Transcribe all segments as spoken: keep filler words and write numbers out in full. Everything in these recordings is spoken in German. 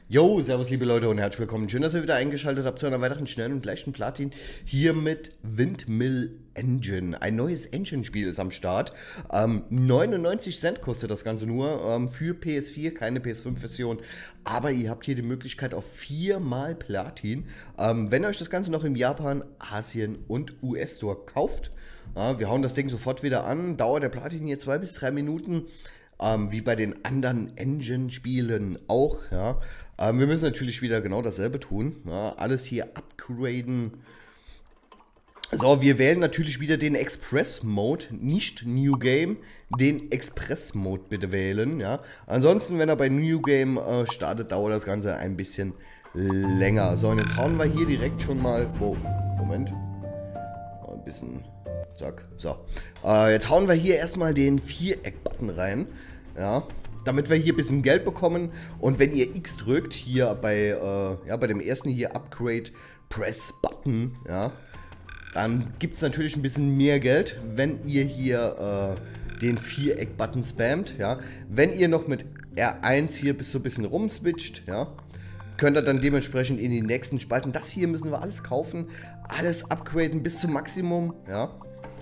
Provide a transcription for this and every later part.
Yo, servus liebe Leute und herzlich willkommen. Schön, dass ihr wieder eingeschaltet habt zu einer weiteren schnellen und leichten Platin hier mit Windmill Engine. Ein neues Engine-Spiel ist am Start. Ähm, neunundneunzig Cent kostet das Ganze nur ähm, für P S vier, keine P S fünf Version. Aber ihr habt hier die Möglichkeit auf viermal Platin. Ähm, wenn ihr euch das Ganze noch im Japan, Asien und U S-Store kauft. Ja, wir hauen das Ding sofort wieder an. Dauert der Platin hier zwei bis drei Minuten. Ähm, wie bei den anderen Engine-Spielen auch, ja. Ähm, wir müssen natürlich wieder genau dasselbe tun, ja. Alles hier upgraden. So, wir wählen natürlich wieder den Express-Mode, nicht New Game, den Express-Mode bitte wählen, ja. Ansonsten, wenn er bei New Game äh, startet, dauert das Ganze ein bisschen länger. So, und jetzt hauen wir hier direkt schon mal, oh, Moment, ein bisschen... Zack. So. Äh, jetzt hauen wir hier erstmal den Viereck-Button rein. Ja. Damit wir hier ein bisschen Geld bekommen. Und wenn ihr X drückt, hier bei, äh, ja, bei dem ersten hier Upgrade Press Button, ja, dann gibt es natürlich ein bisschen mehr Geld, wenn ihr hier äh, den Viereck-Button spammt. Ja. Wenn ihr noch mit R eins hier bis so ein bisschen rumswitcht, ja, könnt ihr dann dementsprechend in die nächsten Spalten. Das hier müssen wir alles kaufen, alles upgraden bis zum Maximum, ja.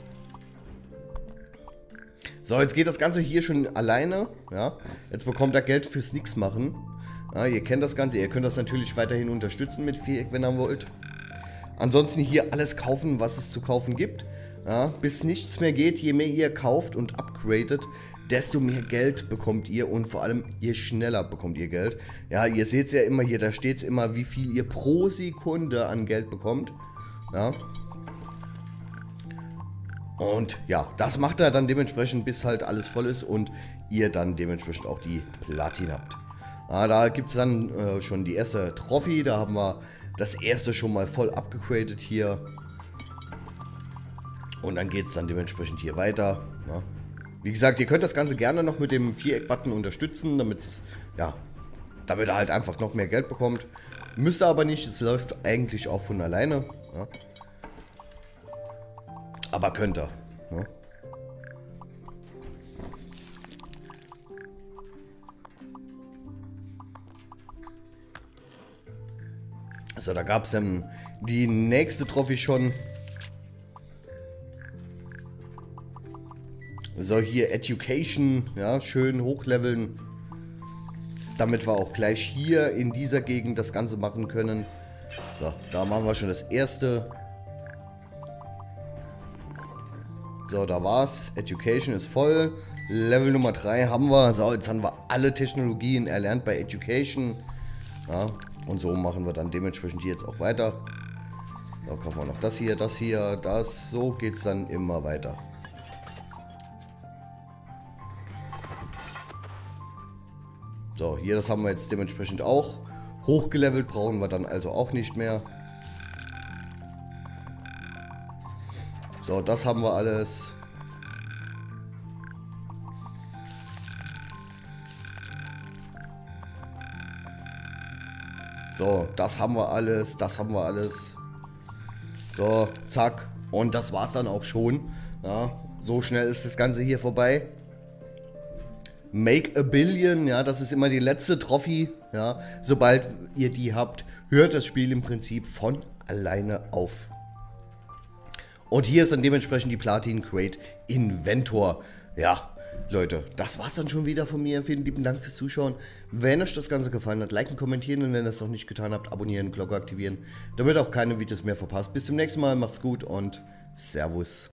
So, jetzt geht das Ganze hier schon alleine, ja. Jetzt bekommt er Geld fürs Nix machen. Ja, ihr kennt das Ganze, ihr könnt das natürlich weiterhin unterstützen mit Viereck, wenn ihr wollt. Ansonsten hier alles kaufen, was es zu kaufen gibt. Ja, bis nichts mehr geht, je mehr ihr kauft und upgradet, desto mehr Geld bekommt ihr und vor allem je schneller bekommt ihr Geld. Ja, ihr seht es ja immer hier, da steht es immer, wie viel ihr pro Sekunde an Geld bekommt. Ja. Und ja, das macht er dann dementsprechend, bis halt alles voll ist und ihr dann dementsprechend auch die Platin habt. Ja, da gibt es dann äh, schon die erste Trophy, da haben wir das erste schon mal voll abgegradet hier. Und dann geht es dann dementsprechend hier weiter. Ja. Wie gesagt, ihr könnt das Ganze gerne noch mit dem Viereck-Button unterstützen, damit ja, damit er halt einfach noch mehr Geld bekommt. Müsst ihr aber nicht, es läuft eigentlich auch von alleine. Ja. Aber könnt ihr. Ne? Also da gab es dann die nächste Trophy schon. So, hier Education, ja, schön hochleveln. Damit wir auch gleich hier in dieser Gegend das Ganze machen können. So, da machen wir schon das erste. So, da war's. Education ist voll. Level Nummer drei haben wir. So, jetzt haben wir alle Technologien erlernt bei Education. Ja, und so machen wir dann dementsprechend hier jetzt auch weiter. So, kaufen wir noch das hier, das hier, das. So geht's dann immer weiter. So, hier das haben wir jetzt dementsprechend auch. Hochgelevelt brauchen wir dann also auch nicht mehr. So, das haben wir alles. So, das haben wir alles, das haben wir alles. So, zack. Und das war's dann auch schon. Ja, so schnell ist das Ganze hier vorbei. Make a Billion, ja, das ist immer die letzte Trophy. Ja, sobald ihr die habt, hört das Spiel im Prinzip von alleine auf. Und hier ist dann dementsprechend die Platin Crate Inventor. Ja, Leute, das war's dann schon wieder von mir. Vielen lieben Dank fürs Zuschauen. Wenn euch das Ganze gefallen hat, liken, kommentieren und wenn ihr es noch nicht getan habt, abonnieren, Glocke aktivieren, damit auch keine Videos mehr verpasst. Bis zum nächsten Mal, macht's gut und Servus.